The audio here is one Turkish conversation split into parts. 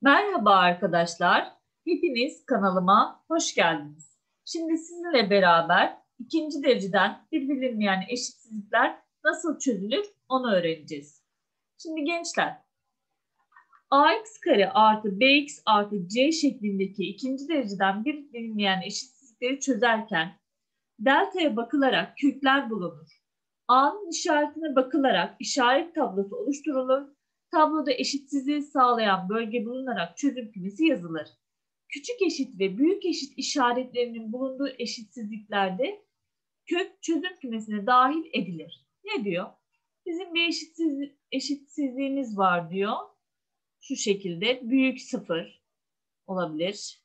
Merhaba arkadaşlar. Hepiniz kanalıma hoş geldiniz. Şimdi sizinle beraber ikinci dereceden bir bilinmeyen eşitsizlikler nasıl çözülür onu öğreneceğiz. Şimdi gençler, ax kare artı bx artı c şeklindeki ikinci dereceden bir bilinmeyen eşitsizlikleri çözerken delta'ya bakılarak kökler bulunur. A'nın işaretine bakılarak işaret tablosu oluşturulur. Tabloda eşitsizliği sağlayan bölge bulunarak çözüm kümesi yazılır. Küçük eşit ve büyük eşit işaretlerinin bulunduğu eşitsizliklerde kök çözüm kümesine dahil edilir. Ne diyor? Bizim bir eşitsizliğimiz var diyor. Şu şekilde büyük sıfır olabilir.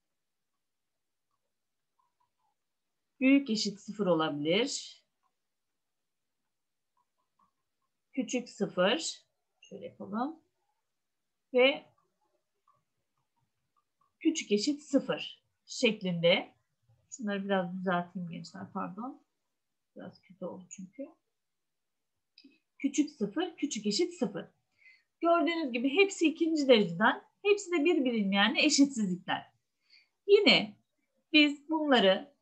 Büyük eşit sıfır olabilir. Küçük sıfır. Şöyle yapalım. Ve küçük eşit sıfır şeklinde. Şunları biraz düzelteyim gençler, pardon. Biraz kötü oldu çünkü. Küçük sıfır, küçük eşit sıfır. Gördüğünüz gibi hepsi ikinci dereceden, hepsi de bir bilinmeyenle eşitsizlikler. Yine biz bunları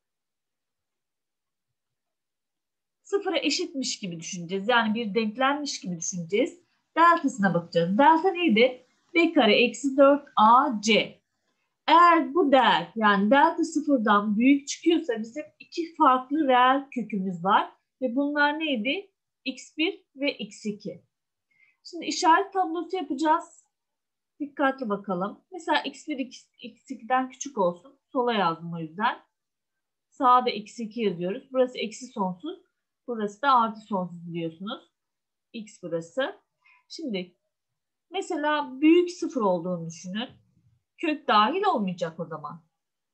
sıfıra eşitmiş gibi düşüneceğiz. Yani bir denklemmiş gibi düşüneceğiz. Deltasına bakacağız. Delta neydi? B kare eksi 4AC. Eğer bu değer yani delta sıfırdan büyük çıkıyorsa bizim iki farklı reel kökümüz var. Ve bunlar neydi? X1 ve X2. Şimdi işaret tablosu yapacağız. Dikkatli bakalım. Mesela X1 X2'den küçük olsun. Sola yazdım o yüzden. Sağda X2 yazıyoruz. Burası eksi sonsuz. Burası da artı sonsuz biliyorsunuz. X burası. Şimdi mesela büyük sıfır olduğunu düşünün. Kök dahil olmayacak o zaman.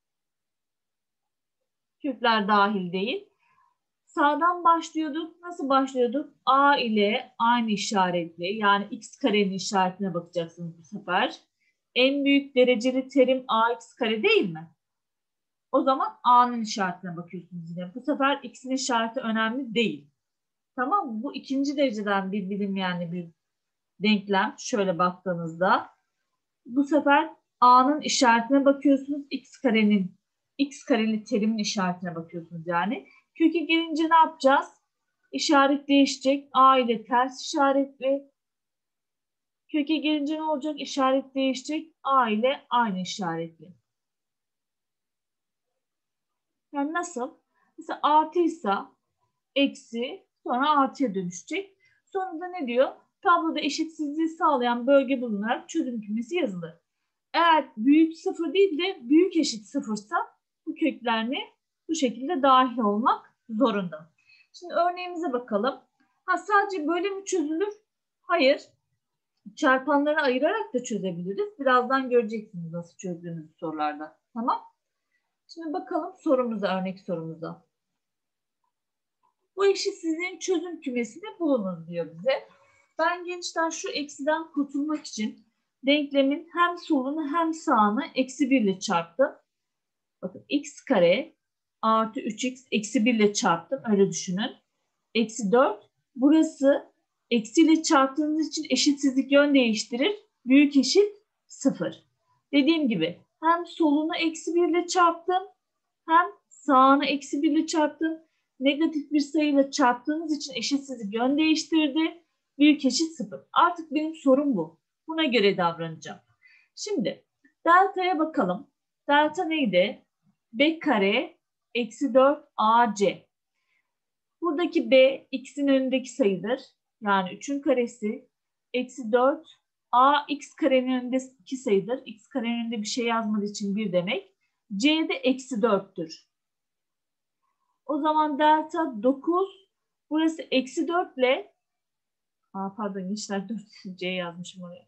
Kökler dahil değil. Sağdan başlıyorduk. Nasıl başlıyorduk? A ile aynı işaretli. Yani x karenin işaretine bakacaksınız bu sefer. En büyük dereceli terim ax kare değil mi? O zaman a'nın işaretine bakıyorsunuz yine. Bu sefer x'in işareti önemli değil. Tamam mı? Bu ikinci dereceden bir bilinmeyenli bir denklem. Şöyle baktığınızda. Bu sefer a'nın işaretine bakıyorsunuz. X kareli terimin işaretine bakıyorsunuz yani. Köke gelince ne yapacağız? İşaret değişecek. A ile ters işaretli. Köke gelince ne olacak? İşaret değişecek. A ile aynı işaretli. Yani nasıl? Mesela artıysa eksi sonra artıya dönüşecek. Sonunda ne diyor? Tabloda eşitsizliği sağlayan bölge bulunarak çözüm kümesi yazılır. Eğer büyük sıfır değil de büyük eşit sıfırsa bu kökler ne? Bu şekilde dahil olmak zorunda. Şimdi örneğimize bakalım. Sadece böyle mi çözülür? Hayır. Çarpanları ayırarak da çözebiliriz. Birazdan göreceksiniz nasıl çözdüğümüz sorularda. Tamam. Şimdi bakalım sorumuza, örnek sorumuza. Bu eşitsizliğin çözüm kümesini bulunuz diyor bize. Ben gençler şu eksiden kurtulmak için denklemin hem solunu hem sağını eksi 1 ile çarptım. Bakın x kare artı 3x eksi 1 ile çarptım. Öyle düşünün. Eksi 4. Burası eksi ile çarptığınız için eşitsizlik yön değiştirir. Büyük eşit 0. Dediğim gibi hem solunu eksi 1 ile çarptım hem sağını eksi 1 ile çarptım. Negatif bir sayıyla çarptığınız için eşitsizlik yön değiştirdi. Büyük eşit 0. Artık benim sorum bu. Buna göre davranacağım. Şimdi delta'ya bakalım. Delta neydi? B kare eksi 4 AC. Buradaki B x'in önündeki sayıdır. Yani 3'ün karesi eksi 4 a x karenin önündeki sayıdır. X karenin önünde bir şey yazmadığı için 1 demek. C de eksi 4'tür. O zaman delta 9. Burası eksi 4 ile pardon gençler 4 C yazmışım oraya.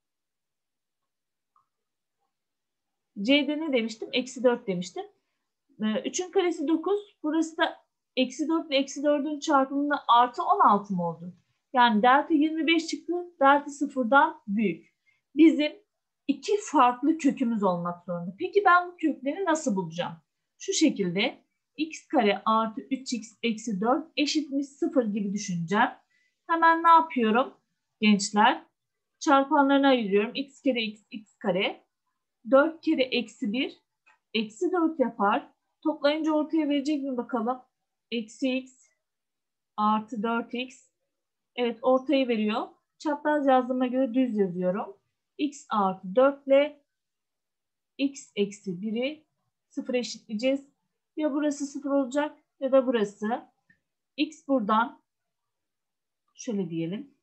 C'de ne demiştim? Eksi 4 demiştim. 3'ün karesi 9. Burası da eksi 4 ile eksi 4'ün çarpımında artı 16 mı oldu? Yani delta 25 çıktı. Delta sıfırdan büyük. Bizim iki farklı kökümüz olmak zorunda. Peki ben bu kökleri nasıl bulacağım? Şu şekilde x kare artı 3x eksi 4 eşitmiş 0 gibi düşüneceğim. Hemen ne yapıyorum gençler? Çarpanlarına ayırıyorum. X kere x, x kare. 4 kere eksi 1, eksi 4 yapar. Toplayınca ortaya verecek mi bakalım? Eksi x artı 4x. Evet, ortayı veriyor. Çapraz yazdığıma göre düz yazıyorum. X artı 4 ile x eksi 1'i 0'a eşitleyeceğiz. Ya burası 0 olacak ya da burası. X buradan şöyle diyelim.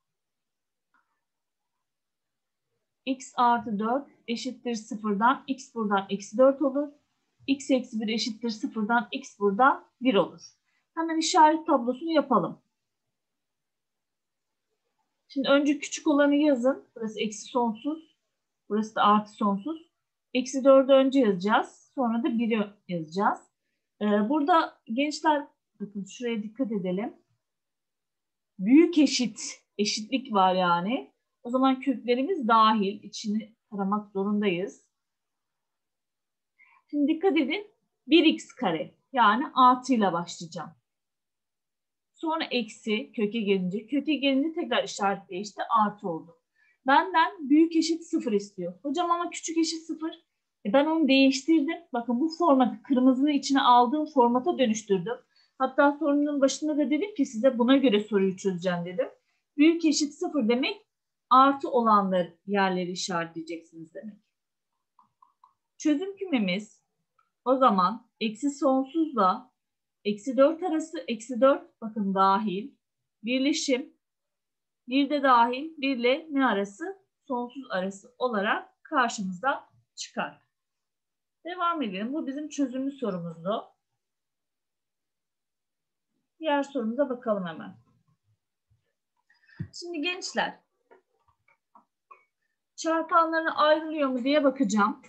X artı 4 eşittir 0'dan x buradan eksi 4 olur. X eksi 1 eşittir 0'dan x buradan 1 olur. Hemen işaret tablosunu yapalım. Şimdi önce küçük olanı yazın. Burası eksi sonsuz. Burası da artı sonsuz. Eksi 4'ü önce yazacağız. Sonra da 1'i yazacağız. Burada gençler bakın şuraya dikkat edelim. Büyük eşitlik var yani. O zaman köklerimiz dahil. İçini aramak zorundayız. Şimdi dikkat edin. 1x kare yani artıyla başlayacağım. Sonra eksi köke gelince tekrar işaret değişti, artı oldu. Benden büyük eşit 0 istiyor. Hocam ama küçük eşit 0. Ben onu değiştirdim. Bakın bu formatı kırmızının içine aldığım formata dönüştürdüm. Hatta sorunun başında da dedim ki size buna göre soruyu çözeceğim dedim. Büyük eşit 0 demek artı olanlar yerleri işaretleyeceksiniz demek. Çözüm kümemiz o zaman eksi sonsuzla eksi 4 arası, eksi 4 bakın dahil, birleşim, bir de dahil, 1 ile ne arası? Sonsuz arası olarak karşımıza çıkar. Devam edelim. Bu bizim çözümlü sorumuzdu. Diğer sorumuza bakalım hemen. Şimdi gençler, çarpanlarına ayrılıyor mu diye bakacağım.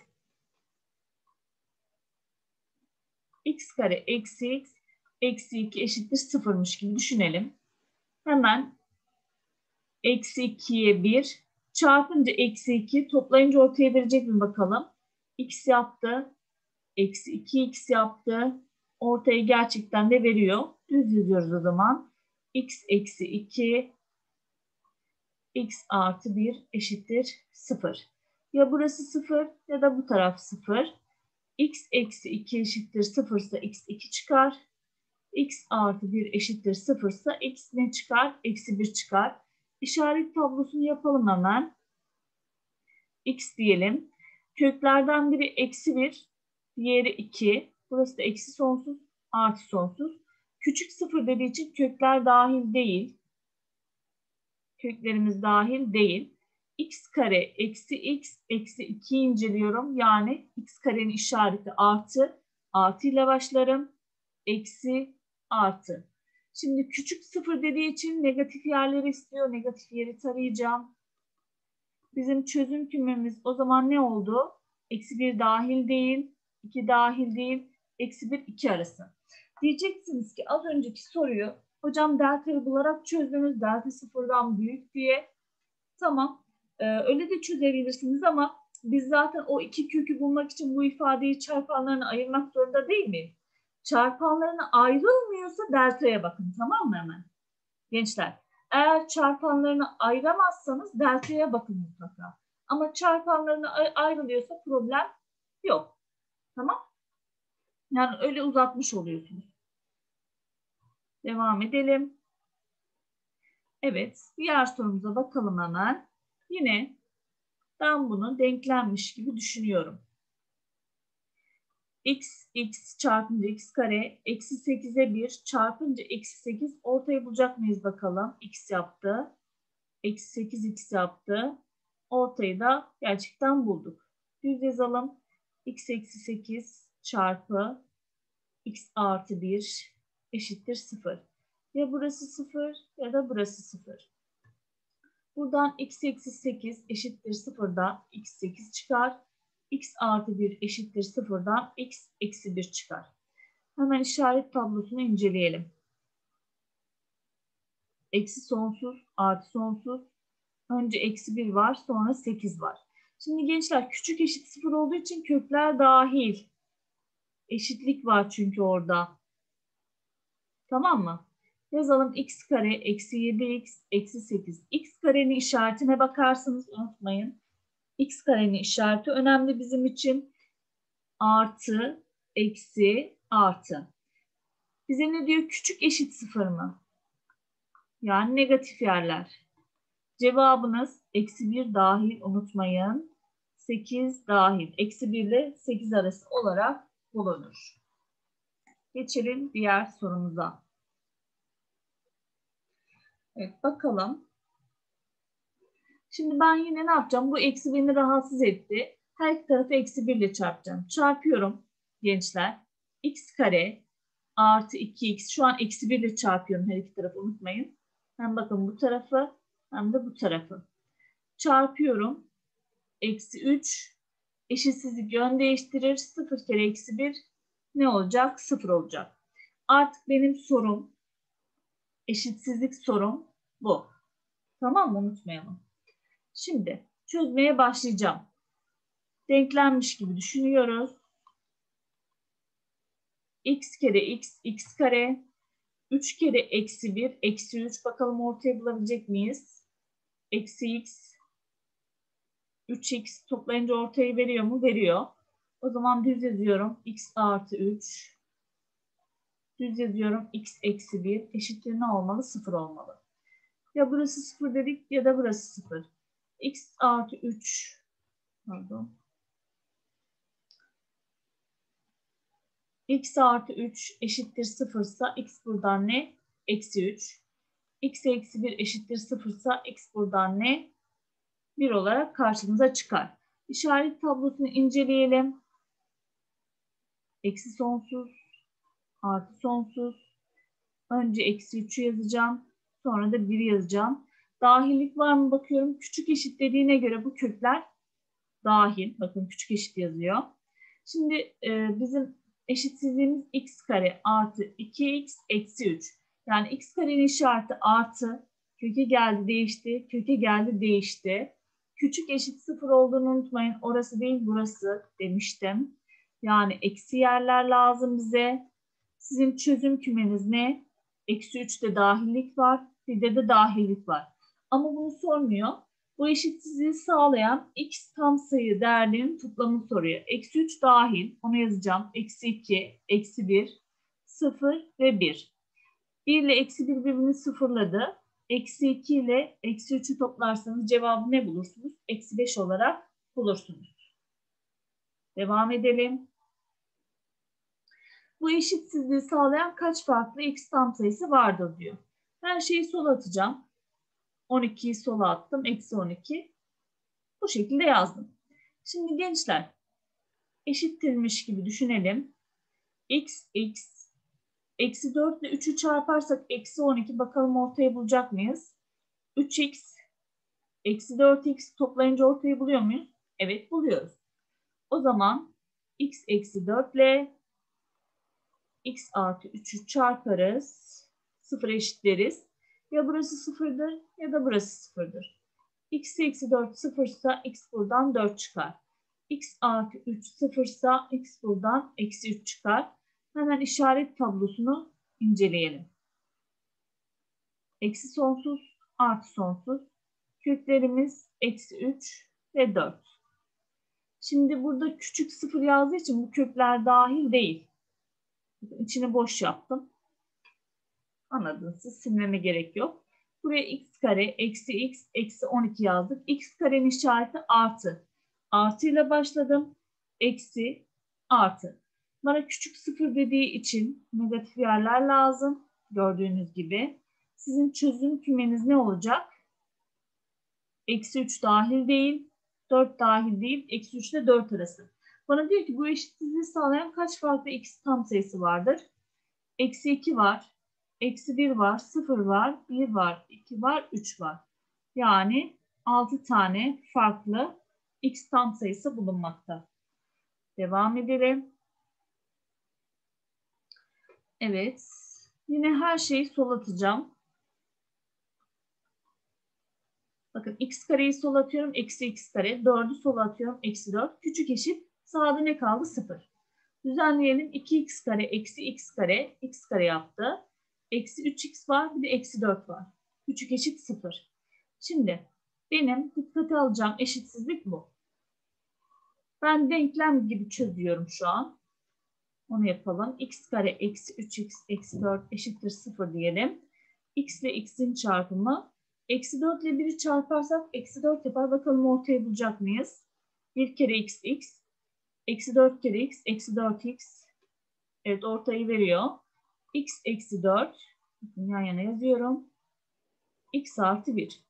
X kare eksi x eksi 2 eşittir 0'mış gibi düşünelim. Hemen eksi 2'ye 1 çarpınca eksi 2 toplayınca ortaya verecek mi bakalım? X yaptı. Eksi 2x yaptı. Ortayı gerçekten de veriyor. Düz yazıyoruz o zaman. X eksi 2 x artı 1 eşittir 0. Ya burası 0 ya da bu taraf 0. X eksi 2 eşittir 0 ise x 2 çıkar. X artı 1 eşittir 0 ise x ne çıkar? Eksi 1 çıkar. İşaret tablosunu yapalım hemen. X diyelim. Köklerden biri eksi 1, diğeri 2. Burası da eksi sonsuz, artı sonsuz. Küçük 0 dediği için kökler dahil değil. Köklerimiz dahil değil. X kare eksi x eksi 2 inceliyorum. Yani x karenin işareti artı. Artı ile başlarım. Eksi artı. Şimdi küçük 0 dediği için negatif yerleri istiyor. Negatif yeri tarayacağım. Bizim çözüm kümemiz o zaman ne oldu? Eksi 1 dahil değil, 2 dahil değil, eksi 1, 2 arası. Diyeceksiniz ki az önceki soruyu hocam delta'yı bularak çözdünüz, delta sıfırdan büyük diye. Tamam, öyle de çözebilirsiniz ama biz zaten o iki kökü bulmak için bu ifadeyi çarpanlarına ayırmak zorunda değil miyiz? Çarpanlarına ayrılmıyorsa delta'ya bakın, tamam mı hemen? Gençler, eğer çarpanlarını ayıramazsanız delta'ya bakın mutlaka. Ama çarpanlarına ayrılıyorsa problem yok. Tamam? Yani öyle uzatmış oluyorsunuz. Devam edelim. Evet, diğer sorumuza bakalım hemen. Yine ben bunu denklenmiş gibi düşünüyorum. X çarpınca x kare eksi 8'e 1 çarpınca eksi 8 ortayı bulacak mıyız bakalım? X yaptı. Eksi 8x yaptı. Ortayı da gerçekten bulduk. Düz yazalım. X eksi 8 çarpı x artı 1 eşittir 0. Ya burası 0 ya da burası 0. Buradan x eksi 8 eşittir 0'dan x 8 çıkar. X artı 1 eşittir 0'dan x eksi 1 çıkar. Hemen işaret tablosunu inceleyelim. Eksi sonsuz artı sonsuz. Önce eksi 1 var, sonra 8 var. Şimdi gençler küçük eşit 0 olduğu için kökler dahil. Eşitlik var çünkü orada. Tamam mı? Yazalım x kare eksi 7x eksi 8. X karenin işaretine bakarsınız, unutmayın. X karenin işareti önemli bizim için. Artı, eksi, artı. Bize ne diyor? Küçük eşit 0 mı? Yani negatif yerler. Cevabınız eksi 1 dahil, unutmayın. 8 dahil. Eksi 1 ile 8 arası olarak bulunur. Geçelim diğer sorumuza. Evet, bakalım. Şimdi ben yine ne yapacağım? Bu eksi beni rahatsız etti. Her iki tarafı eksi 1 ile çarpacağım. Çarpıyorum gençler. X kare artı 2x. Şu an eksi 1 ile çarpıyorum her iki tarafı, unutmayın. Hem bakın bu tarafı hem de bu tarafı. Çarpıyorum. Eksi 3. Eşitsizlik yön değiştirir. 0 kere eksi 1 ne olacak? 0 olacak. Artık benim sorum, eşitsizlik sorum bu. Tamam mı? Unutmayalım. Şimdi çözmeye başlayacağım. Denklenmiş gibi düşünüyoruz. X kere x, x kare. 3 kere eksi 1, eksi 3. Bakalım ortaya bulabilecek miyiz? Eksi x, 3x toplayınca ortayı veriyor mu? Veriyor. O zaman düz yazıyorum. X artı 3. Düz yazıyorum. X eksi 1 eşittir ne olmalı? 0 olmalı. Ya burası 0 dedik ya da burası 0. X artı 3. Pardon. X artı 3 eşittir 0 ise x buradan ne? Eksi 3. X eksi 1 eşittir 0 ise x buradan ne? 1 olarak karşımıza çıkar. İşaret tablosunu inceleyelim. Eksi sonsuz, artı sonsuz. Önce eksi 3'ü yazacağım. Sonra da 1'i yazacağım. Dahillik var mı bakıyorum. Küçük eşit dediğine göre bu kökler dahil. Bakın küçük eşit yazıyor. Şimdi bizim eşitsizliğimiz x kare artı 2x eksi 3. Yani x karenin işareti artı. Köke geldi değişti. Köke geldi değişti. Küçük eşit 0 olduğunu unutmayın. Orası değil burası demiştim. Yani eksi yerler lazım bize. Sizin çözüm kümeniz ne? Eksi 3'te dahillik var. Birde de dahillik var. Ama bunu sormuyor. Bu eşitsizliği sağlayan x tam sayı değerlerinin toplamını soruyor. Eksi 3 dahil. Onu yazacağım. Eksi 2, eksi 1, 0 ve 1. 1 ile eksi 1 birbirini sıfırladı. Eksi 2 ile eksi 3'ü toplarsanız cevabı ne bulursunuz? Eksi 5 olarak bulursunuz. Devam edelim. Bu eşitsizliği sağlayan kaç farklı x tam sayısı vardır diyor. Her şeyi sola atacağım. 12'yi sola attım. Eksi 12. Bu şekilde yazdım. Şimdi gençler eşittirmiş gibi düşünelim. X, eksi 4 ile 3'ü çarparsak eksi 12. Bakalım ortayı bulacak mıyız? 3x, eksi 4x toplayınca ortayı buluyor muyuz? Evet, buluyoruz. O zaman x eksi 4 ile x artı 3'ü çarparız. 0 eşitleriz. Ya burası 0'dır ya da burası 0'dır. X eksi 4 0 ise x buradan 4 çıkar. X artı 3 0 ise x buradan eksi 3 çıkar. Hemen işaret tablosunu inceleyelim. Eksi sonsuz artı sonsuz. Köklerimiz eksi 3 ve 4. Şimdi burada küçük 0 yazdığı için bu kökler dahil değil. İçini boş yaptım. Anladınız siz, silmeme gerek yok. Buraya x kare eksi x eksi 12 yazdık. X karenin işareti artı. Artı ile başladım. Eksi artı. Bana küçük 0 dediği için negatif yerler lazım. Gördüğünüz gibi. Sizin çözüm kümeniz ne olacak? Eksi 3 dahil değil. 4 dahil değil. Eksi 3 ile 4 arası. Bana diyor ki bu eşitsizliği sağlayan kaç farklı x tam sayısı vardır? Eksi 2 var. Eksi 1 var, 0 var, 1 var, 2 var, 3 var. Yani 6 tane farklı x tam sayısı bulunmakta. Devam edelim. Evet. Yine her şeyi sol atacağım. Bakın x kareyi sol atıyorum. Eksi x kare. 4'ü sol atıyorum. Eksi 4. Küçük eşit. Sağda ne kaldı? 0. Düzenleyelim. 2x kare eksi x kare. X kare yaptı. Eksi 3x var, bir de eksi 4 var. Küçük eşit 0. Şimdi benim dikkate alacağım eşitsizlik bu. Ben denklem gibi çözüyorum şu an. Onu yapalım. X kare eksi 3x eksi 4 eşittir 0 diyelim. X ile x'in çarpımı. Eksi 4 ile 1'i çarparsak eksi 4 yapar. Bakalım ortaya bulacak mıyız? 1 kere x x. Eksi 4 kere x eksi 4x. Evet, ortayı veriyor. X eksi 4. Yan yana yazıyorum. X artı 1.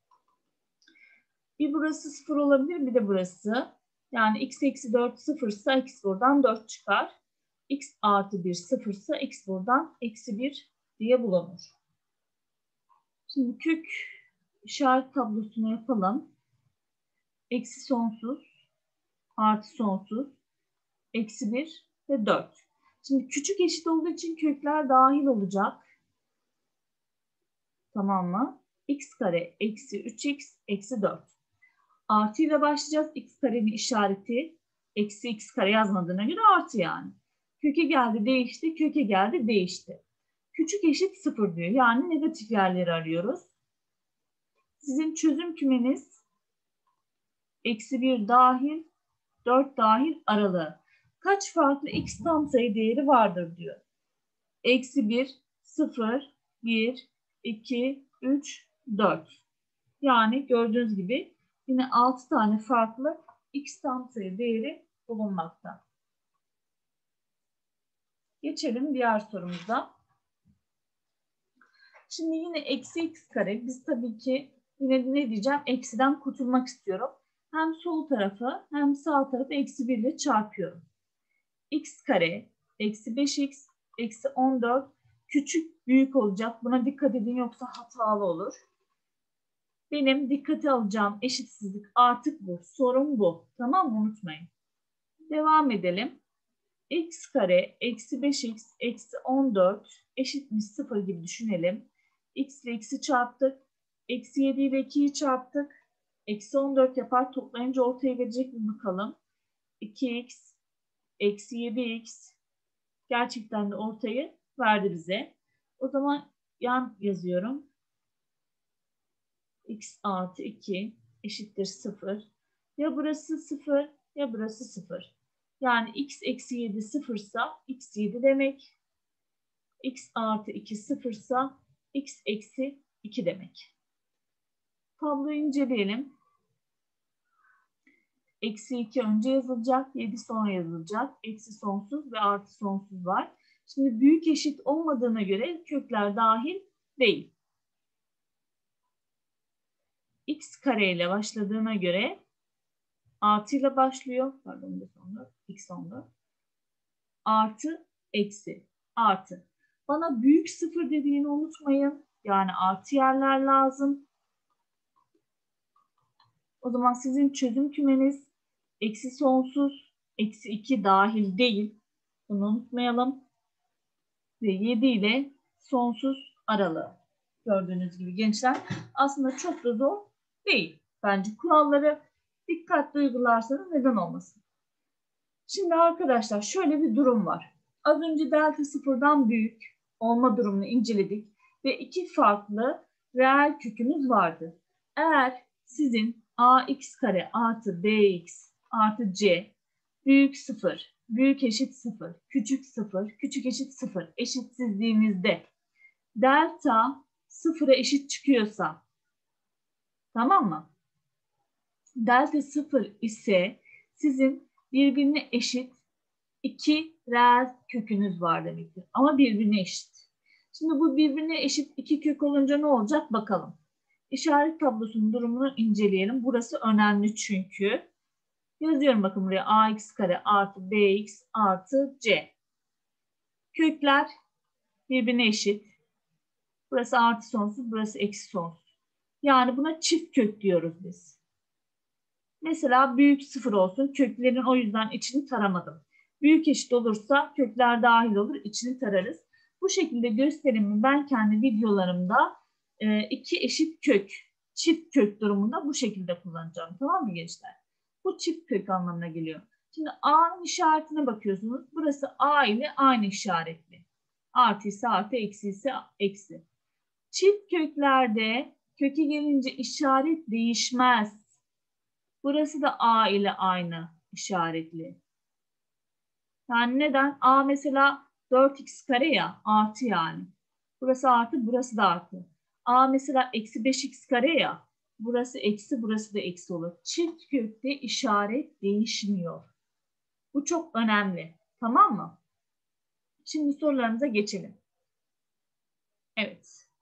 Bir burası 0 olabilir, bir de burası. Yani x eksi 4 0 ise x buradan 4 çıkar. X artı 1 0 ise x buradan eksi 1 diye bulunur. Şimdi kök işaret tablosunu yapalım. Eksi sonsuz, artı sonsuz, eksi 1 ve 4. Şimdi küçük eşit olduğu için kökler dahil olacak. Tamam mı? X kare eksi 3x eksi 4. Artı ile başlayacağız. X karenin işareti eksi x kare yazmadığına göre artı yani. Köke geldi değişti, köke geldi değişti. Küçük eşit 0 diyor. Yani negatif yerleri arıyoruz. Sizin çözüm kümeniz eksi 1 dahil, 4 dahil aralığı. Kaç farklı x tam sayı değeri vardır diyor. Eksi 1, 0, 1, 2, 3, 4. Yani gördüğünüz gibi yine 6 tane farklı x tam sayı değeri bulunmakta. Geçelim diğer sorumuza. Şimdi yine eksi x kare. Biz tabii ki yine ne diyeceğim? Eksiden kurtulmak istiyorum. Hem sol tarafı hem sağ tarafı eksi 1 ile çarpıyorum. X kare eksi 5x eksi 14 küçük büyük olacak. Buna dikkat edin yoksa hatalı olur. Benim dikkate alacağım eşitsizlik artık bu. Sorun bu. Tamam mı? Unutmayın. Devam edelim. X kare eksi 5x eksi 14 eşitmiş 0 gibi düşünelim. X ile x'i çarptık. Eksi 7 ile 2'yi çarptık. Eksi 14 yapar. Toplayınca ortaya verecek mi bakalım. 2x eksi 7x gerçekten de ortayı verdi bize. O zaman yan yazıyorum. X artı 2 eşittir 0. Ya burası 0 ya burası 0. Yani x eksi 7 0 ise x 7 demek. X artı 2 0 ise x eksi 2 demek. Tabloyu inceleyelim. Eksi 2 önce yazılacak, 7 sonra yazılacak. Eksi sonsuz ve artı sonsuz var. Şimdi büyük eşit olmadığına göre kökler dahil değil. X kare ile başladığına göre artı ile başlıyor. Pardon, bu sonda. X sonda. Artı, eksi, artı. Bana büyük sıfır dediğini unutmayın. Yani artı yerler lazım. O zaman sizin çözüm kümeniz eksi sonsuz, eksi 2 dahil değil. Bunu unutmayalım. Ve 7 ile sonsuz aralığı. Gördüğünüz gibi gençler aslında çok da zor değil. Bence kuralları dikkatli uygularsanız neden olmasın. Şimdi arkadaşlar şöyle bir durum var. Az önce delta sıfırdan büyük olma durumunu inceledik ve iki farklı reel kökümüz vardı. Eğer sizin ax kare artı bx artı c büyük 0, büyük eşit 0, küçük 0, küçük eşit 0 eşitsizliğinizde delta 0'a eşit çıkıyorsa, tamam mı? Delta 0 ise sizin birbirine eşit iki reel kökünüz var demektir. Ama birbirine eşit. Şimdi bu birbirine eşit iki kök olunca ne olacak bakalım. İşaret tablosunun durumunu inceleyelim. Burası önemli çünkü. Yazıyorum bakın buraya ax kare artı bx artı c. Kökler birbirine eşit. Burası artı sonsuz, burası eksi sonsuz. Yani buna çift kök diyoruz biz. Mesela büyük 0 olsun. Köklerin o yüzden içini taramadım. Büyük eşit olursa kökler dahil olur. İçini tararız. Bu şekilde gösterimi ben kendi videolarımda iki eşit kök, çift kök durumunda bu şekilde kullanacağım. Tamam mı gençler? Bu çift kök anlamına geliyor. Şimdi A'nın işaretine bakıyorsunuz. Burası A ile aynı işaretli. Artı ise artı, eksi ise eksi. Çift köklerde köke gelince işaret değişmez. Burası da A ile aynı işaretli. Yani neden? A mesela 4x kare ya, artı yani. Burası artı, burası da artı. A mesela eksi 5x kare ya. Burası eksi, burası da eksi olur. Çift kökte işaret değişmiyor. Bu çok önemli. Tamam mı? Şimdi sorularımıza geçelim. Evet.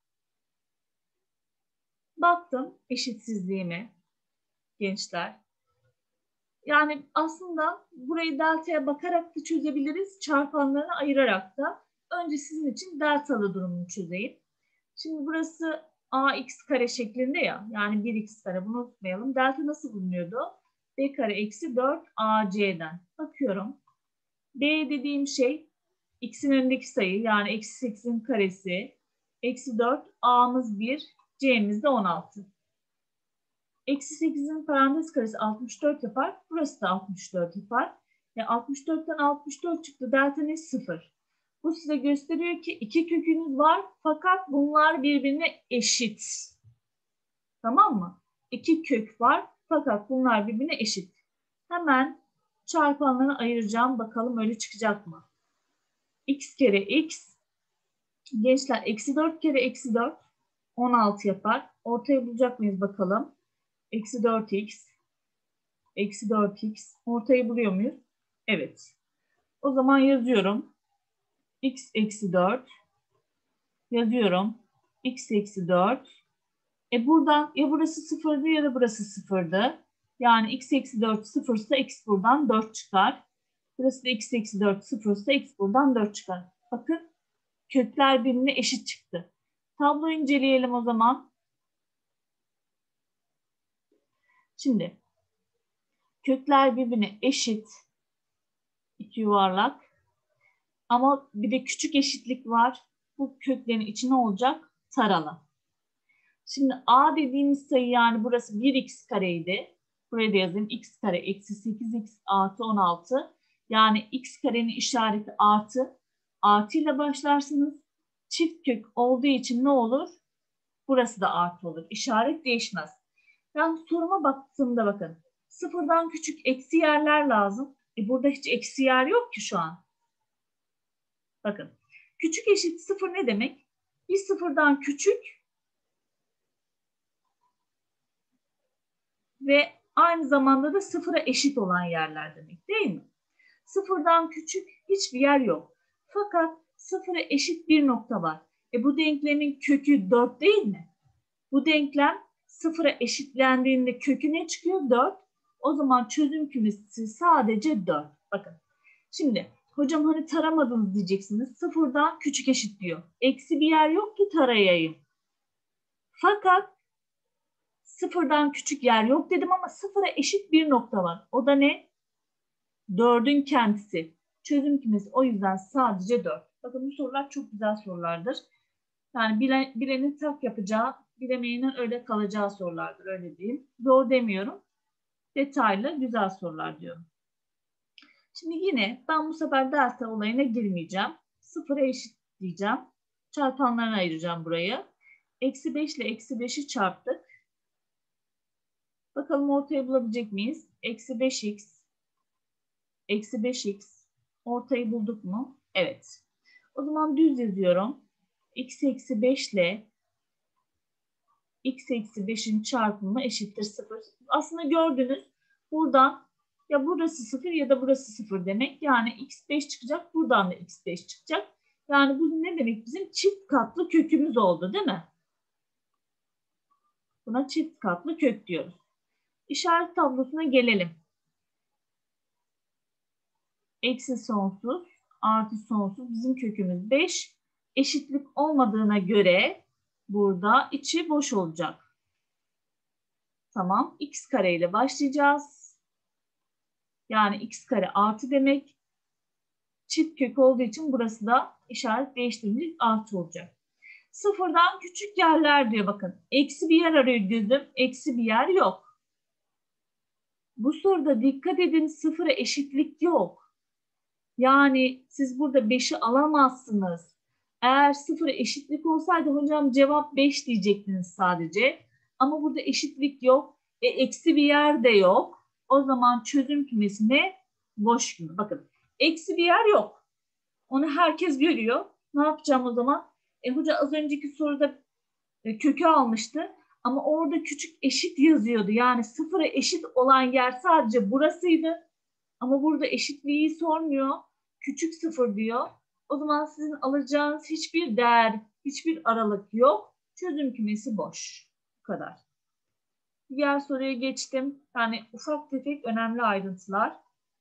Baktım eşitsizliğime gençler. Yani aslında burayı delta'ya bakarak da çözebiliriz. Çarpanlarını ayırarak da. Önce sizin için deltalı durumunu çözeyim. Şimdi burası ax kare şeklinde ya. Yani 1x kare, bunu unutmayalım. Delta nasıl bulunuyordu? B kare eksi 4 ac'den. Bakıyorum. B dediğim şey x'in önündeki sayı, yani eksi 8'in karesi. Eksi 4, a'mız 1, c'miz de 16. Eksi 8'in parantez karesi 64 yapar. Burası da 64 yapar. 64'ten 64 çıktı. Delta ne? 0. Bu size gösteriyor ki iki kökünüz var fakat bunlar birbirine eşit. Tamam mı? İki kök var fakat bunlar birbirine eşit. Hemen çarpanlarını ayıracağım. Bakalım öyle çıkacak mı? X kere x. Gençler eksi 4 kere eksi 4 16 yapar. Ortaya bulacak mıyız bakalım? Eksi 4x. Eksi 4x. Ortayı buluyor muyuz? Evet. O zaman yazıyorum. X eksi 4. Yazıyorum. X eksi 4. Buradan ya burası sıfırdı ya da burası sıfırdı. Yani x eksi 4 sıfırsa x buradan 4 çıkar. Burası da x eksi 4 sıfırsa x buradan 4 çıkar. Bakın kökler birbirine eşit çıktı. Tabloyu inceleyelim o zaman. Şimdi kökler birbirine eşit. İki yuvarlak. Ama bir de küçük eşitlik var. Bu köklerin içine olacak taralı. Şimdi a dediğimiz sayı, yani burası 1x kareydi. Buraya da yazayım. X kare eksi 8x artı 16. Yani x karenin işareti artı. Artı ile başlarsınız. Çift kök olduğu için ne olur? Burası da artı olur. İşaret değişmez. Ben soruma baktığımda bakın. Sıfırdan küçük eksi yerler lazım. Burada hiç eksi yer yok ki şu an. Bakın. Küçük eşit sıfır ne demek? Bir sıfırdan küçük ve aynı zamanda da sıfıra eşit olan yerler demek, değil mi? Sıfırdan küçük hiçbir yer yok. Fakat sıfıra eşit bir nokta var. Bu denklemin kökü 4 değil mi? Bu denklem sıfıra eşitlendiğinde kökü ne çıkıyor? 4. O zaman çözüm kümesi sadece 4. Bakın. Şimdi hocam hani taramadınız diyeceksiniz. Sıfırdan küçük eşit diyor. Eksi bir yer yok ki tarayayım. Fakat sıfırdan küçük yer yok dedim ama sıfıra eşit bir nokta var. O da ne? 4'ün kendisi. Çözüm kümesi o yüzden sadece 4. Bakın bu sorular çok güzel sorulardır. Yani bilenin tak yapacağı, bilemeyenin öyle kalacağı sorulardır, öyle diyeyim. Zor demiyorum. Detaylı, güzel sorular diyorum. Şimdi yine ben bu sefer delta olayına girmeyeceğim. Sıfıra eşit diyeceğim. Çarpanlarına ayıracağım burayı. Eksi 5 ile eksi 5'i çarptık. Bakalım ortayı bulabilecek miyiz? Eksi 5x. Eksi 5x. Ortayı bulduk mu? Evet. O zaman düz yazıyorum. X eksi 5 ile x eksi 5'in çarpımı eşittir 0. Aslında gördünüz. Buradan ya burası 0 ya da burası 0 demek. Yani x 5 çıkacak. Buradan da x 5 çıkacak. Yani bu ne demek? Bizim çift katlı kökümüz oldu, değil mi? Buna çift katlı kök diyoruz. İşaret tablosuna gelelim. Eksi sonsuz artı sonsuz, bizim kökümüz 5. Eşitlik olmadığına göre burada içi boş olacak. Tamam. X kare ile başlayacağız. Yani x kare artı demek. Çift kök olduğu için burası da işaret değiştirince artı olacak. Sıfırdan küçük yerler diyor, bakın. Eksi bir yer arıyor gözüm. Eksi bir yer yok. Bu soruda dikkat edin, sıfıra eşitlik yok. Yani siz burada 5'i alamazsınız. Eğer sıfıra eşitlik olsaydı hocam cevap 5 diyecektiniz sadece. Ama burada eşitlik yok. Eksi bir yer de yok. O zaman çözüm kümesi ne? Boş küme. Bakın eksi bir yer yok. Onu herkes görüyor. Ne yapacağım o zaman? Hoca az önceki soruda kökü almıştı. Ama orada küçük eşit yazıyordu. Yani sıfıra eşit olan yer sadece burasıydı. Ama burada eşitliği sormuyor. Küçük sıfır diyor. O zaman sizin alacağınız hiçbir değer, hiçbir aralık yok. Çözüm kümesi boş. Bu kadar. Diğer soruya geçtim. Yani ufak tefek önemli ayrıntılar.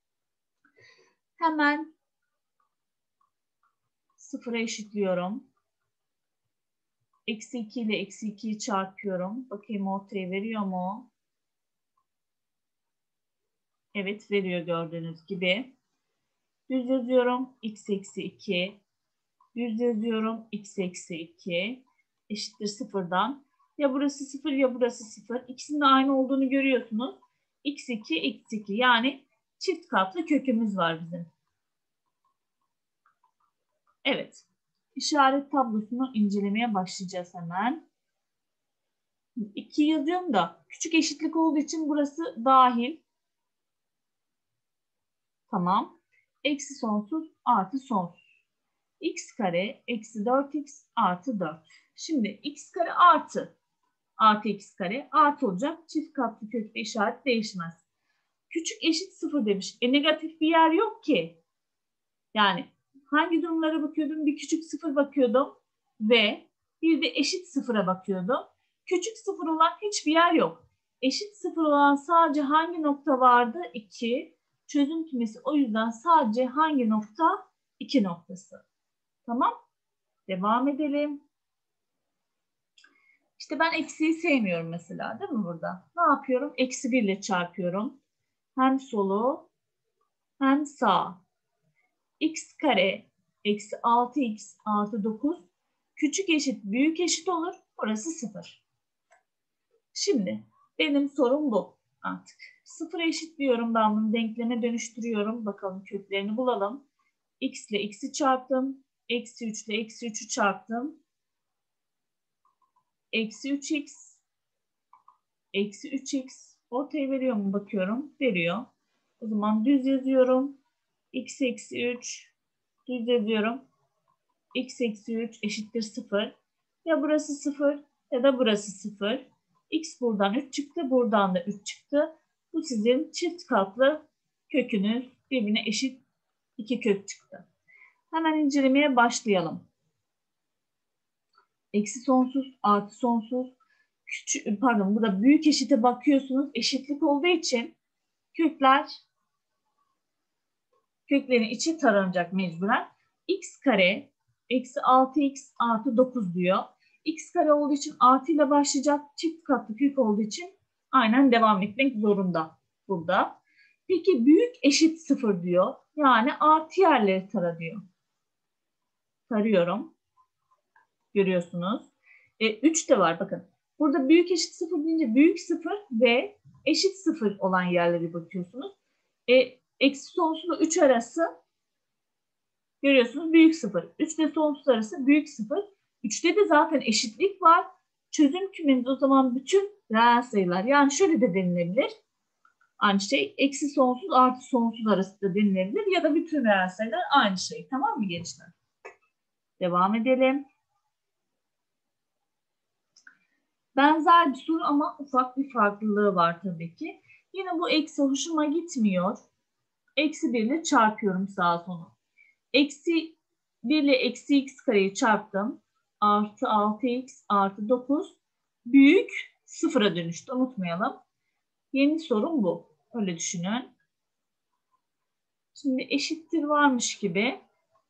Hemen sıfıra eşitliyorum. Eksi 2 ile eksi 2'yi çarpıyorum. Bakayım ortaya veriyor mu? Evet veriyor gördüğünüz gibi. Düz yazıyorum. X eksi 2. Düz yazıyorum. X eksi 2 eşittir sıfırdan. Ya burası 0 ya burası 0. İkisinin de aynı olduğunu görüyorsunuz. X2 x2 yani çift katlı kökümüz var bizim. Evet. İşaret tablosunu incelemeye başlayacağız hemen. 2 yazıyorum da küçük eşitlik olduğu için burası dahil. Tamam. Eksi sonsuz artı sonsuz. X kare eksi 4x artı 4. Şimdi x kare artı x kare artı olacak. Çift katlı kökte işaret değişmez. Küçük eşit 0 demiş. Negatif bir yer yok ki. Yani hangi durumlara bakıyordum? Bir küçük 0 bakıyordum ve bir de eşit 0'a bakıyordum. Küçük 0 olan hiçbir yer yok. Eşit 0 olan sadece hangi nokta vardı? 2. Çözüm kümesi o yüzden sadece hangi nokta? 2 noktası. Tamam. Devam edelim. İşte ben eksiği sevmiyorum mesela değil mi burada? Ne yapıyorum? Eksi 1 ile çarpıyorum. Hem solu hem sağ. X kare eksi 6x artı 9 küçük eşit büyük eşit olur. Burası 0. Şimdi benim sorum bu artık. 0'a eşitliyorum ben bunu denkleme dönüştürüyorum. Bakalım köklerini bulalım. X ile x'i çarptım. Eksi 3 ile eksi 3'ü çarptım. Eksi 3x eksi 3x ortaya veriyor mu bakıyorum. Veriyor. O zaman düz yazıyorum. X eksi 3 düz yazıyorum. X eksi 3 eşittir 0. Ya burası 0 ya da burası 0. X buradan 3 çıktı. Buradan da 3 çıktı. Bu sizin çift katlı kökünüz. Birbirine eşit iki kök çıktı. Hemen incelemeye başlayalım. Eksi sonsuz artı sonsuz. Pardon burada büyük eşite bakıyorsunuz. Eşitlik olduğu için köklerin içi taranacak mecburen. X kare eksi 6x artı 9 diyor. X kare olduğu için artı ile başlayacak. Çift katlı kök olduğu için aynen devam etmek zorunda burada. Peki büyük eşit 0 diyor. Yani artı yerleri tara diyor. Tarıyorum. Görüyorsunuz. 3 de var bakın. Burada büyük eşit 0 deyince büyük 0 ve eşit 0 olan yerleri bakıyorsunuz. Eksi sonsuzla 3 arası görüyorsunuz büyük 0. 3 ile sonsuz arası büyük 0. 3'te de zaten eşitlik var. Çözüm kümeniz o zaman bütün reel sayılar. Yani şöyle de denilebilir. Aynı şey eksi sonsuz artı sonsuz arası da denilebilir. Ya da bütün reel sayılar aynı şey. Tamam mı gençler? Devam edelim. Benzer bir soru ama ufak bir farklılığı var tabii ki. Yine bu eksi hoşuma gitmiyor. Eksi 1 ile çarpıyorum sağa sola. Eksi 1 ile eksi x kareyi çarptım. Artı 6x artı 9 büyük 0'a dönüştü. Unutmayalım. Yeni sorum bu. Öyle düşünün. Şimdi eşittir varmış gibi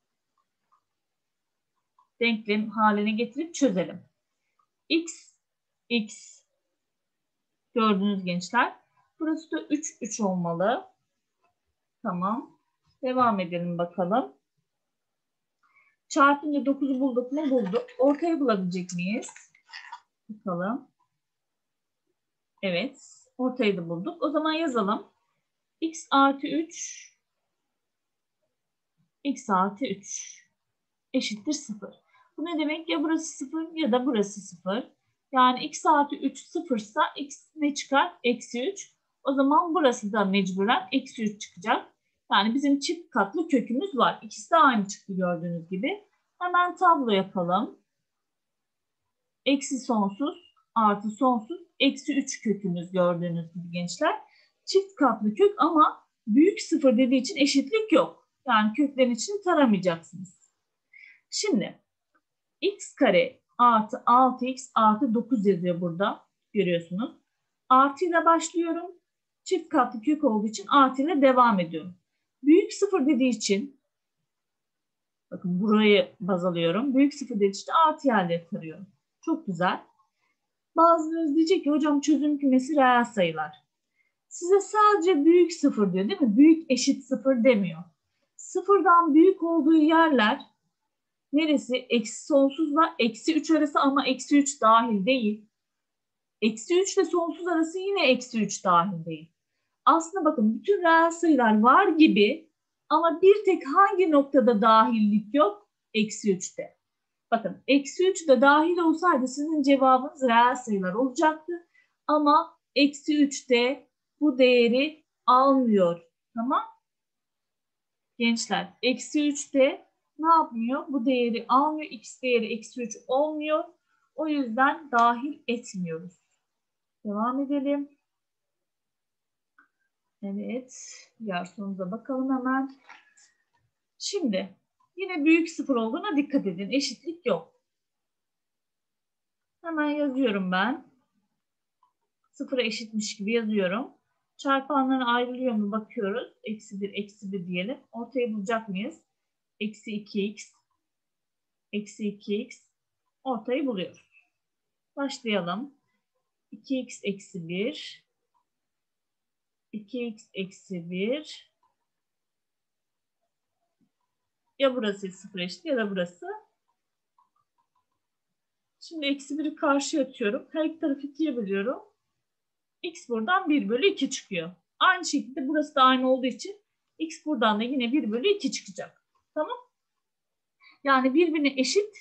denklem haline getirip çözelim. X gördünüz gençler. Burası da 3 olmalı. Tamam. Devam edelim bakalım. Çarpınca 9'u bulduk mu? Bulduk. Ortayı bulabilecek miyiz? Bakalım. Evet. Ortayı da bulduk. O zaman yazalım. X artı 3 eşittir 0. Bu ne demek? Ya burası 0 ya da burası 0. Yani x artı 3 sıfırsa x ne çıkar? Eksi 3. O zaman burası da mecburen eksi 3 çıkacak. Yani bizim çift katlı kökümüz var. İkisi de aynı çıktı gördüğünüz gibi. Hemen tablo yapalım. Eksi sonsuz artı sonsuz eksi 3 kökümüz gördüğünüz gibi gençler. Çift katlı kök ama büyük sıfır dediği için eşitlik yok. Yani köklerin içini taramayacaksınız. Şimdi x kare artı 6x artı 9 yazıyor burada. Görüyorsunuz. Artı ile başlıyorum. Çift katlı kök olduğu için artı ile devam ediyorum. Büyük sıfır dediği için bakın burayı baz alıyorum. Büyük sıfır dediği için artı yerleri tarıyorum. Çok güzel. Bazılarınız diyecek ki hocam çözüm kümesi reel sayılar. Size sadece büyük sıfır diyor değil mi? Büyük eşit sıfır demiyor. Sıfırdan büyük olduğu yerler neresi? Eksi sonsuzla eksi 3 arası ama eksi 3 dahil değil. Eksi 3 ile sonsuz arası yine eksi 3 dahil değil. Aslında bakın bütün reel sayılar var gibi ama bir tek hangi noktada dahillik yok? Eksi 3'te. Bakın eksi 3 de dahil olsaydı sizin cevabınız reel sayılar olacaktı. Ama eksi 3'te bu değeri almıyor. Tamam. Gençler eksi 3'te ne yapmıyor? Bu değeri almıyor. X değeri eksi 3 olmuyor. O yüzden dahil etmiyoruz. Devam edelim. Evet. Diğer sorumuza bakalım hemen. Şimdi yine büyük sıfır olduğuna dikkat edin. Eşitlik yok. Hemen yazıyorum ben. Sıfıra eşitmiş gibi yazıyorum. Çarpanları ayrılıyor mu bakıyoruz. Eksi 1, eksi 1 diyelim. Ortayı bulacak mıyız? Eksi 2x, eksi 2x. Ortayı buluyoruz. Başlayalım. 2x eksi 1, 2x eksi 1. Ya burası 0 eşit ya da burası. Şimdi eksi 1'i karşıya atıyorum. Her iki tarafı 2'ye bölüyorum. X buradan 1 bölü 2 çıkıyor. Aynı şekilde burası da aynı olduğu için x buradan da yine 1 bölü 2 çıkacak. Tamam. Yani birbirine eşit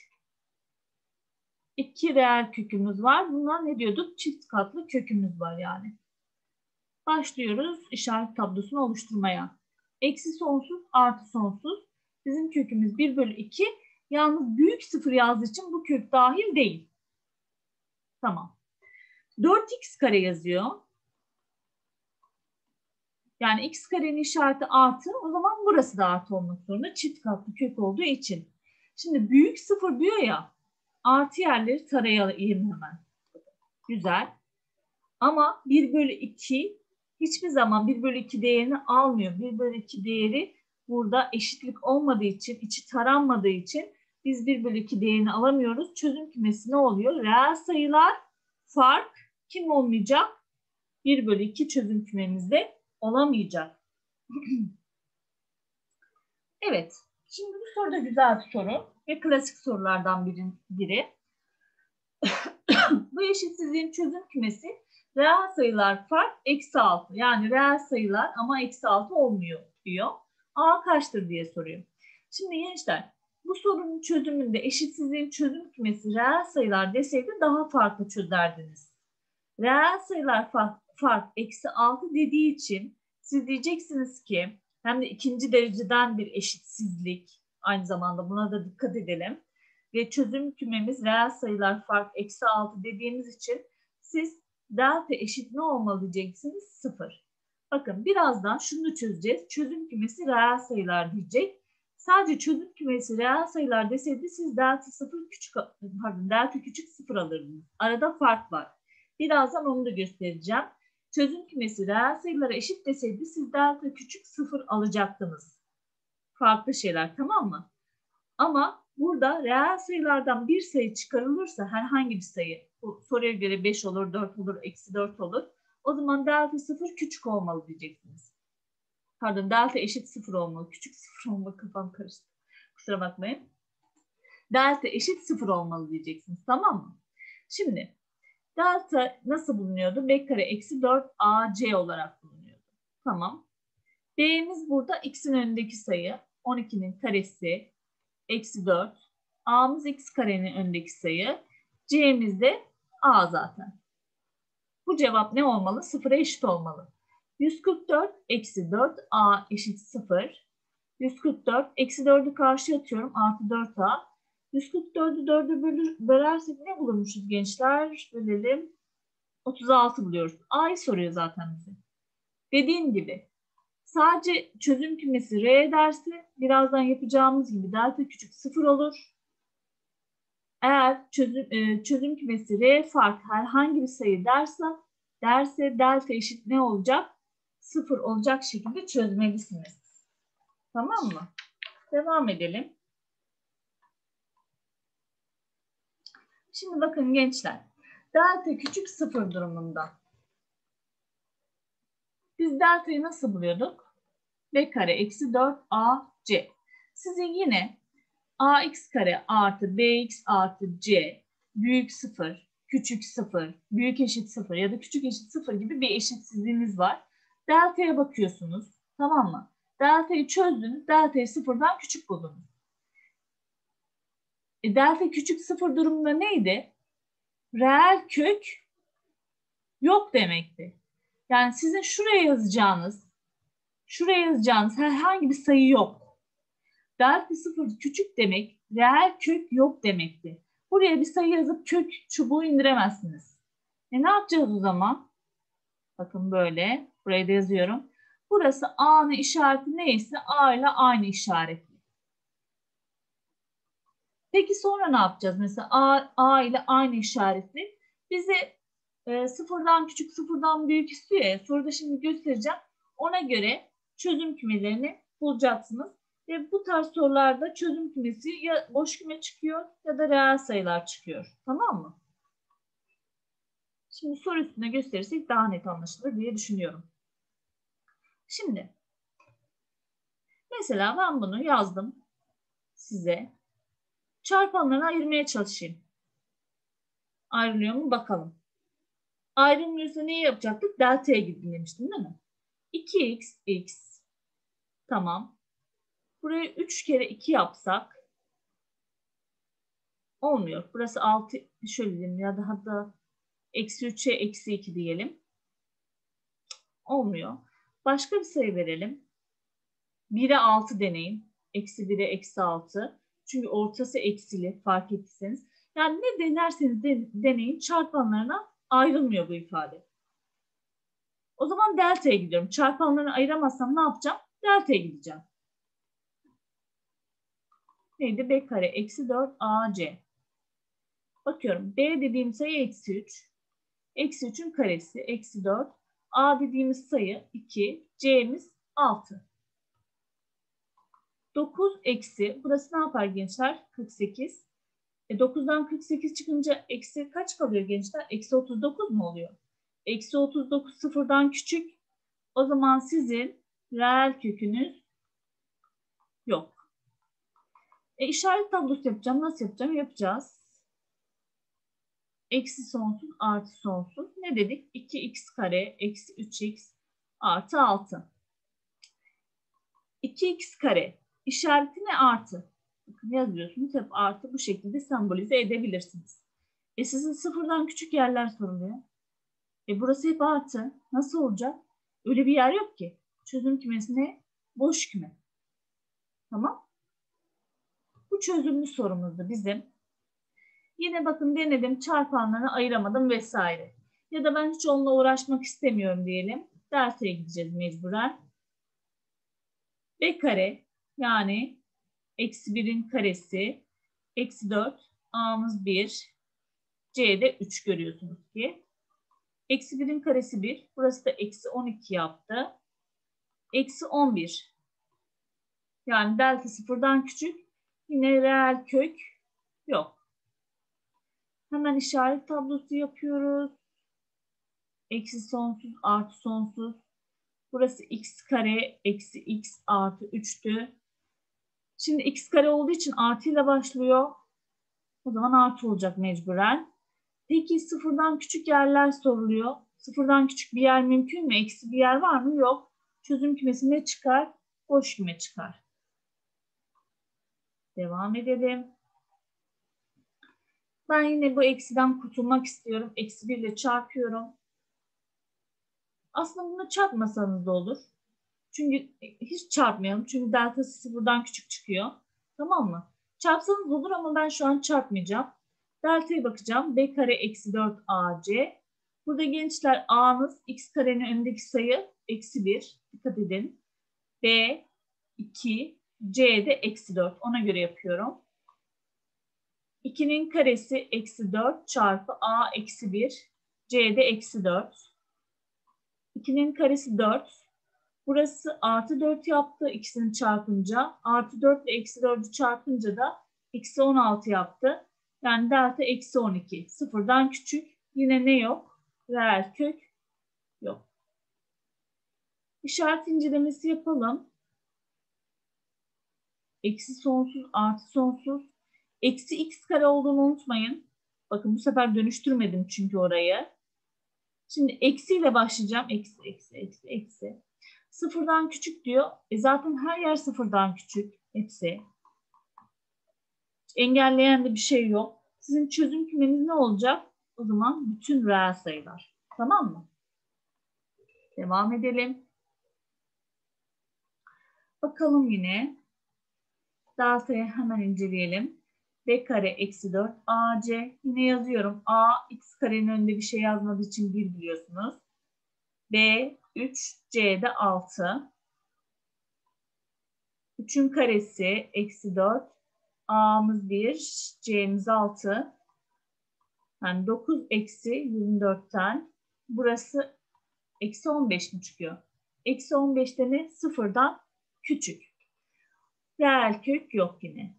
iki reel kökümüz var. Bunlar ne diyorduk? Çift katlı kökümüz var yani. Başlıyoruz işaret tablosunu oluşturmaya. Eksi sonsuz artı sonsuz. Bizim kökümüz 1 bölü 2. Yalnız büyük sıfır yazdığı için bu kök dahil değil. Tamam. 4x kare yazıyor. Yani x karenin işareti artı. O zaman burası da artı olmak zorunda. Çift katlı kök olduğu için. Şimdi büyük sıfır diyor ya. Artı yerleri tarayayım hemen. Güzel. Ama 1 bölü 2 hiçbir zaman 1 bölü 2 değerini almıyor. 1 bölü 2 değeri burada eşitlik olmadığı için, içi taranmadığı için biz 1 bölü 2 değerini alamıyoruz. Çözüm kümesi ne oluyor? Reel sayılar fark kim olmayacak? 1 bölü 2 çözüm kümemizde olamayacak. Evet. Şimdi bu soru da güzel bir soru ve klasik sorulardan biri. Bu eşitsizliğin çözüm kümesi reel sayılar fark eksi 6. Yani reel sayılar ama eksi 6 olmuyor diyor. A kaçtır diye soruyor. Şimdi gençler bu sorunun çözümünde eşitsizliğin çözüm kümesi reel sayılar deseydi daha farklı çözerdiniz. Reel sayılar fark eksi 6 dediği için siz diyeceksiniz ki hem de ikinci dereceden bir eşitsizlik, aynı zamanda buna da dikkat edelim. Ve çözüm kümemiz reel sayılar fark eksi 6 dediğimiz için siz delta eşit ne olmalı diyeceksiniz? 0. Bakın birazdan şunu çözeceğiz. Çözüm kümesi reel sayılar diyecek. Sadece çözüm kümesi reel sayılar deseydi siz delta küçük 0 alırdınız. Arada fark var. Birazdan onu da göstereceğim. Çözüm kümesi reel sayılara eşit deseydi siz delta küçük 0 alacaktınız. Farklı şeyler, tamam mı? Ama burada reel sayılardan bir sayı çıkarılırsa herhangi bir sayı, bu soruya göre 5 olur, 4 olur, eksi 4 olur. O zaman delta 0 küçük olmalı diyeceksiniz. Pardon, delta eşit 0 olmalı. Küçük 0 olmalı, kafam karıştı. Kusura bakmayın. Delta eşit 0 olmalı diyeceksiniz, tamam mı? Şimdi delta nasıl bulunuyordu? B kare eksi 4 AC olarak bulunuyordu. Tamam. B'miz burada x'in önündeki sayı. 12'nin karesi eksi 4. A'mız x karenin önündeki sayı. C'miz de A zaten. Bu cevap ne olmalı? Sıfıra eşit olmalı. 144 eksi 4 A eşit 0. 144 eksi 4'ü karşıya atıyorum. Artı 4A. 144'ü 4'e bölersek ne bulurmuşuz gençler? Bölelim. 36 buluyoruz. A'yı soruyor zaten bize. Dediğim gibi sadece çözüm kümesi R ederse birazdan yapacağımız gibi delta küçük 0 olur. Eğer çözüm kümesi R fark herhangi bir sayı derse delta eşit ne olacak? 0 olacak şekilde çözmelisiniz. Tamam mı? Devam edelim. Şimdi bakın gençler. Delta küçük 0 durumunda. Biz delta'yı nasıl buluyorduk? B kare eksi 4AC. Size yine ax kare artı bx artı c büyük 0, küçük 0, büyük eşit 0 ya da küçük eşit 0 gibi bir eşitsizliğiniz var. Delta'ya bakıyorsunuz. Tamam mı? Delta'yı çözdünüz. Delta'yı 0'dan küçük buldunuz. Delta küçük 0 durumunda neydi? Reel kök yok demekti. Yani sizin şuraya yazacağınız herhangi bir sayı yok. Delta 0 küçük demek reel kök yok demekti. Buraya bir sayı yazıp kök çubuğu indiremezsiniz. Ne yapacağız o zaman? Bakın böyle. Buraya da yazıyorum. Burası A'nın işareti neyse A ile aynı işaretli. Peki sonra ne yapacağız? Mesela A ile aynı işaretli. Bize sıfırdan küçük, sıfırdan büyük istiyor ya. Soruda şimdi göstereceğim. Ona göre çözüm kümelerini bulacaksınız. Ve bu tarz sorularda çözüm kümesi ya boş küme çıkıyor ya da reel sayılar çıkıyor. Tamam mı? Şimdi soru üstüne gösterirsek daha net anlaşılır diye düşünüyorum. Şimdi mesela ben bunu yazdım size. Çarpanlarını ayırmaya çalışayım. Ayrılıyor mu bakalım. Ayrılmıyorsa neyi yapacaktık? Delta'ya gidin demiştim değil mi? 2x, x. Tamam. Buraya 3 kere 2 yapsak olmuyor. Burası 6, şöyle diyelim ya daha da eksi 3'e eksi 2 diyelim. Olmuyor. Başka bir sayı verelim. 1'e 6 deneyin. Eksi 1'e eksi 6. Çünkü ortası eksili fark ettiyseniz. Yani ne denerseniz deneyin çarpanlarına ayrılmıyor bu ifade. O zaman delta'ya gidiyorum. Çarpanlarını ayıramazsam ne yapacağım? Delta'ya gideceğim. Neydi? B kare eksi 4 AC. Bakıyorum. B dediğim sayı eksi 3. Eksi 3'ün karesi eksi 4. A dediğimiz sayı 2. C'miz 6. 9 eksi. Burası ne yapar gençler? 48. 9'dan 48 çıkınca eksi kaç kalıyor gençler? Eksi 39 mu oluyor? Eksi 39 sıfırdan küçük. O zaman sizin reel kökünüz yok. İşaret tablosu yapacağım. Nasıl yapacağım? Yapacağız. Eksi sonsuz artı sonsuz. Ne dedik? 2x kare eksi 3x artı 6. 2x kare işareti ne? Artı. Bakın yazıyorsunuz. Hep artı bu şekilde sembolize edebilirsiniz. Sizin sıfırdan küçük yerler soruluyor. Burası hep artı. Nasıl olacak? Öyle bir yer yok ki. Çözüm kümesi ne? Boş küme. Tamam. Bu çözümlü sorumuzdu bizim. Yine bakın denedim, çarpanlarını ayıramadım vesaire. Ya da ben hiç onunla uğraşmak istemiyorum diyelim. Derse gideceğiz mecburen. B kare yani eksi 1'in karesi eksi 4. A'mız 1. C'de 3 görüyorsunuz ki. Eksi 1'in karesi 1. Burası da eksi 12 yaptı. Eksi 11. Yani delta sıfırdan küçük. Yine reel kök yok. Hemen işaret tablosu yapıyoruz. Eksi sonsuz artı sonsuz. Burası x kare eksi x artı 3'tü. Şimdi x kare olduğu için artı ile başlıyor. O zaman artı olacak mecburen. Peki sıfırdan küçük yerler soruluyor. Sıfırdan küçük bir yer mümkün mü? Eksi bir yer var mı? Yok. Çözüm kümesi ne çıkar? Boş küme çıkar. Devam edelim. Ben yine bu eksiden kurtulmak istiyorum. Eksi 1 ile çarpıyorum. Aslında bunu çarpmasanız da olur. Çünkü hiç çarpmayalım. Çünkü deltası sıfırdan küçük çıkıyor. Tamam mı? Çarpsanız olur ama ben şu an çarpmayacağım. Delta'ya bakacağım. B kare eksi 4 AC. Burada gençler A'nız x karenin önündeki sayı eksi 1. Dikkat edin. B 2. C de eksi 4. Ona göre yapıyorum. 2'nin karesi eksi 4 çarpı A eksi 1. C de eksi 4. 2'nin karesi 4. Burası artı 4 yaptı ikisini çarpınca. Artı 4 ile eksi 4'ü çarpınca da eksi 16 yaptı. Yani delta eksi 12. Sıfırdan küçük. Yine ne yok? Reel kök yok. İşaret incelemesi yapalım. Eksi sonsuz artı sonsuz. Eksi x kare olduğunu unutmayın. Bakın bu sefer dönüştürmedim çünkü orayı. Şimdi eksiyle başlayacağım. Eksi, eksi, eksi, eksi. Sıfırdan küçük diyor. Zaten her yer sıfırdan küçük. Hepsi. Engelleyen de bir şey yok. Sizin çözüm kümeniz ne olacak? O zaman bütün reel sayılar. Tamam mı? Devam edelim. Bakalım yine. Delta'yı hemen inceleyelim. B kare eksi 4 AC. Yine yazıyorum. A x karenin önünde bir şey yazmadığı için 1 biliyorsunuz. B 3 C de 6. 3'ün karesi eksi 4. A'mız 1, C'miz 6. Yani 9 eksi 24'ten burası eksi 15 mi çıkıyor? Eksi 15'te ne? Sıfırdan küçük. Reel kök yok yine.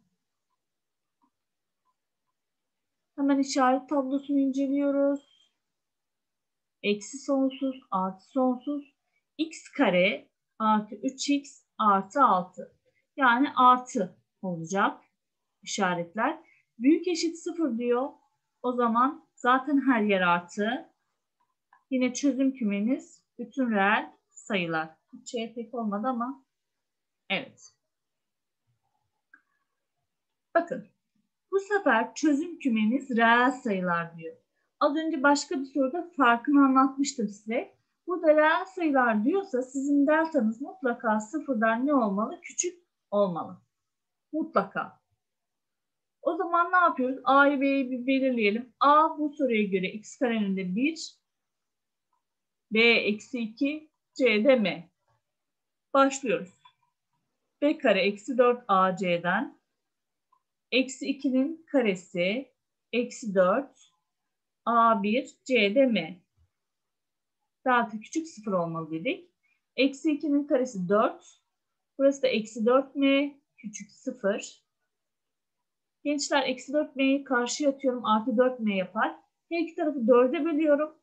Hemen işaret tablosunu inceliyoruz. Eksi sonsuz artı sonsuz. X kare artı 3x artı 6. Yani artı olacak işaretler. Büyük eşit 0 diyor. O zaman zaten her yer artı. Yine çözüm kümeniz bütün reel sayılar. Hiç pek olmadı ama evet. Bakın bu sefer çözüm kümeniz reel sayılar diyor. Az önce başka bir soruda farkını anlatmıştım size. Burada reel sayılar diyorsa sizin deltanız mutlaka sıfırdan ne olmalı? Küçük olmalı. Mutlaka. O zaman ne yapıyoruz? A'yı B'yi bir belirleyelim. A bu soruya göre x karenin de 1, B eksi 2, C de M. Başlıyoruz. B kare eksi 4 AC'den eksi 2'nin karesi eksi 4 A1 C de M. Delta küçük 0 olmalı dedik. Eksi 2'nin karesi 4. Burası da eksi 4M küçük 0. Gençler eksi 4M'yi karşıya atıyorum. Artı 4M yapar. Her iki tarafı 4'e bölüyorum.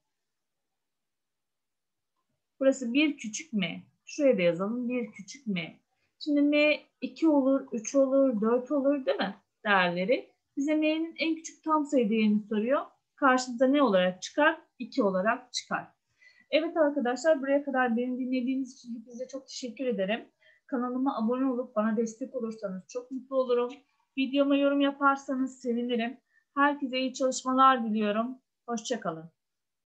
Burası 1 küçük M. Şuraya da yazalım. 1 küçük M. Şimdi M 2 olur, 3 olur, 4 olur değil mi? Değerleri. Bize M'nin en küçük tam sayı değerini soruyor. Karşımıza ne olarak çıkar? 2 olarak çıkar. Evet arkadaşlar, buraya kadar beni dinlediğiniz için hepinize çok teşekkür ederim. Kanalıma abone olup bana destek olursanız çok mutlu olurum. Videoma yorum yaparsanız sevinirim. Herkese iyi çalışmalar diliyorum. Hoşça kalın.